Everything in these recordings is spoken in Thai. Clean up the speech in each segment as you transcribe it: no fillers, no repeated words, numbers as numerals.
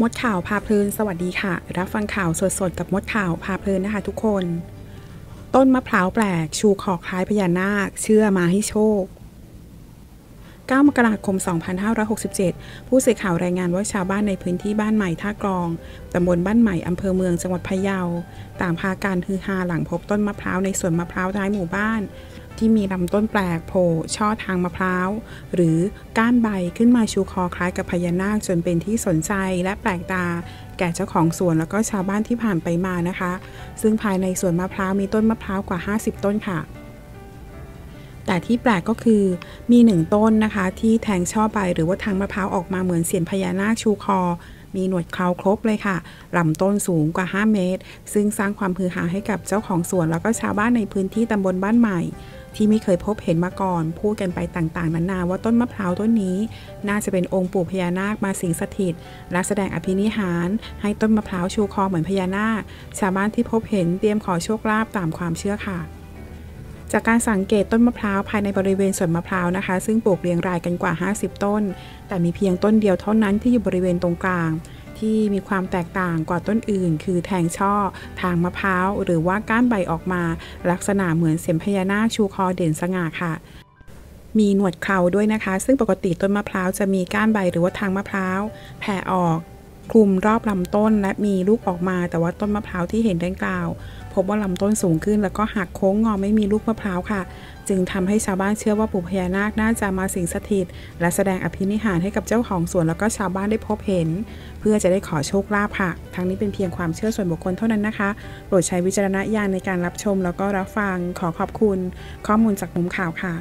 มดข่าวพาเพลินสวัสดีค่ะรับฟังข่าวสดๆกับมดข่าวพาเพลินนะคะทุกคนต้นมะพร้าวแปลกชูคอคล้ายพญานาคเชื่อมาให้โชค9 มกราคม 2567 ผู้สื่อข่าวรายงานว่าชาวบ้านในพื้นที่บ้านใหม่ท่ากรองตำบลบ้านใหม่อำเภอเมืองจังหวัดพะเยาต่างพากันฮือฮาหลังพบต้นมะพร้าวในสวนมะพร้าวท้ายหมู่บ้านที่มีลำต้นแปลกโผล่ช่อทางมะพร้าวหรือก้านใบขึ้นมาชูคอคล้ายกับพญานาคจนเป็นที่สนใจและแปลกตาแก่เจ้าของสวนแล้วก็ชาวบ้านที่ผ่านไปมานะคะซึ่งภายในสวนมะพร้าวมีต้นมะพร้าวกว่า50ต้นค่ะแต่ที่แปลกก็คือมี1ต้นนะคะที่แทงช่อใบหรือว่าทางมะพร้าวออกมาเหมือนเสียนพญานาคชูคอมีหนวดเคราครบเลยค่ะลำต้นสูงกว่า5 เมตรซึ่งสร้างความฮือฮาให้กับเจ้าของสวนแล้วก็ชาวบ้านในพื้นที่ตำบลบ้านใหม่ที่ไม่เคยพบเห็นมาก่อนพูดกันไปต่างๆนานาว่าต้นมะพร้าวต้นนี้น่าจะเป็นองค์ปู่พญานาคมาสิงสถิตและแสดงอภินิหารให้ต้นมะพร้าวชูคอเหมือนพญานาคชาวบ้านที่พบเห็นเตรียมขอโชคลาภตามความเชื่อค่ะจากการสังเกตต้นมะพร้าวภายในบริเวณสวนมะพร้าวนะคะซึ่งปลูกเรียงรายกันกว่า50ต้นแต่มีเพียงต้นเดียวเท่านั้นที่อยู่บริเวณตรงกลางที่มีความแตกต่างกว่าต้นอื่นคือแทงช่อทางมะพร้าวหรือว่าก้านใบออกมาลักษณะเหมือนเสียนพญานาคชูคอเด่นสง่าค่ะมีหนวดเคราด้วยนะคะซึ่งปกติต้นมะพร้าวจะมีก้านใบหรือว่าทางมะพร้าวแผ่ออกคลุมรอบลำต้นและมีลูกออกมาแต่ว่าต้นมะพร้าวที่เห็นดังกล่าวพบว่าลำต้นสูงขึ้นแล้วก็หักโค้งงอไม่มีลูกมะพร้าวค่ะจึงทำให้ชาวบ้านเชื่อว่าปู่พญานาคน่าจะมาสิงสถิตและแสดงอภินิหารให้กับเจ้าของสวนแล้วก็ชาวบ้านได้พบเห็นเพื่อจะได้ขอโชคลาภค่ะทั้งนี้เป็นเพียงความเชื่อส่วนบุคคลเท่านั้นนะคะโปรดใช้วิจารณญาณในการรับชมแล้วก็รับฟังขอขอบคุณข้อมูลจากมุมข่าวค่ะ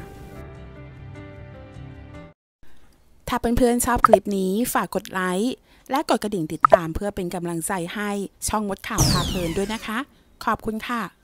ถ้าเพื่อนๆชอบคลิปนี้ฝากกดไลค์และกดกระดิ่งติดตามเพื่อเป็นกำลังใจให้ช่องมดข่าวพาเพลินด้วยนะคะขอบคุณค่ะ